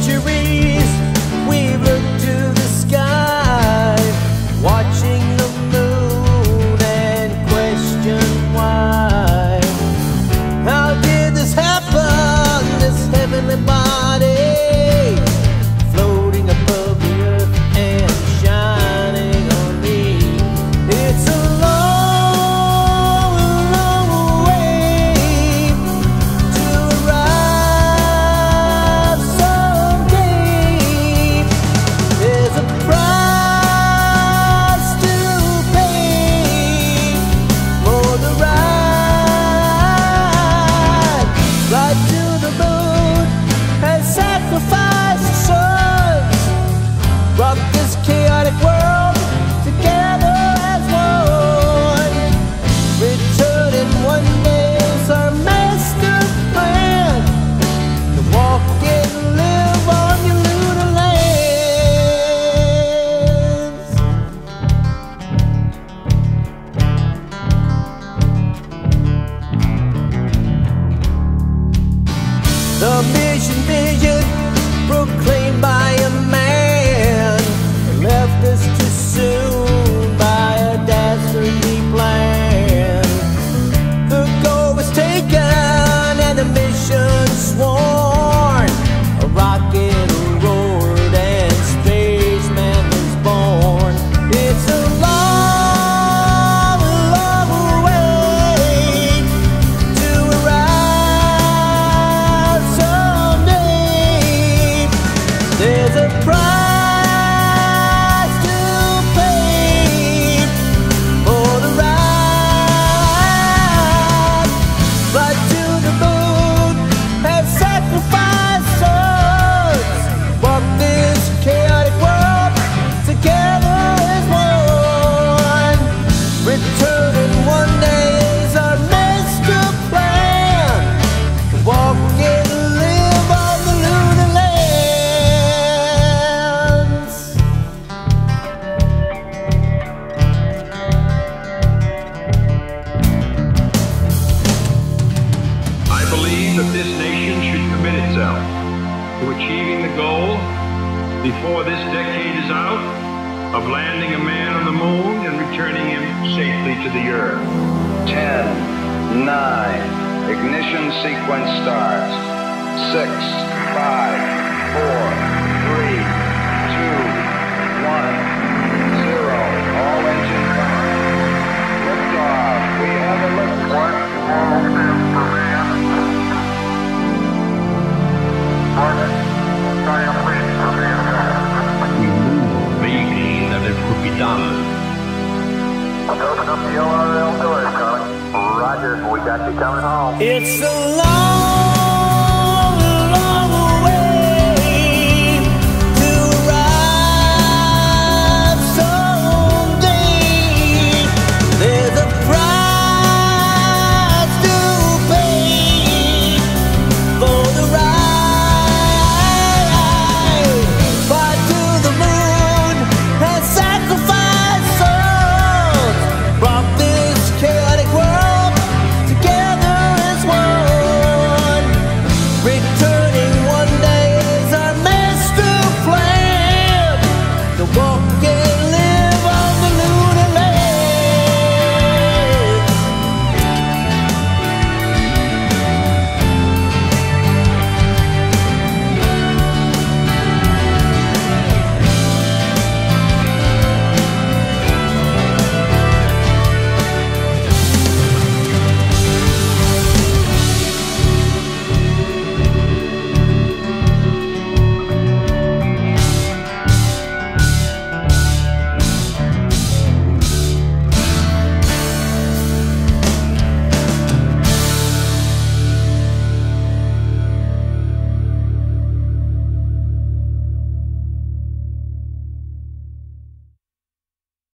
centuries we've looked to the sky, watching the moon and question why. How did this happen, this heavenly body floating above the earth and shining on me? It's a long, long way to arrive someday. There's a price to pay for the ride. Flight to the moon has sacrificed the suns, brought this chaotic world together as one. Returning one day is our master plan, to walk and live on your lunar lands. The vision proclaimed by a man left us too soon by a dastardly plan. The goal was taken and the mission sworn. A rocket roared and spaceman was born. It's a long, long way to arrive someday. There's a price to pay for the ride. Flight to the moon has sacrificed souls, walk this chaotic world together as one. Returning one day is our master plan, to walk and live on the lunar lands. I believe that this nation should commit itself to achieving the goal, before this decade is out, of landing a man on the moon and returning him safely to the earth. 10, 9, ignition sequence starts. 6, 5, 4, 3, 2, 1, 0. All engine running. Liftoff. We have a lift port. Thinking that it could be done. Open up the ORL doors, Colin. Roger, we got you coming home. It's a long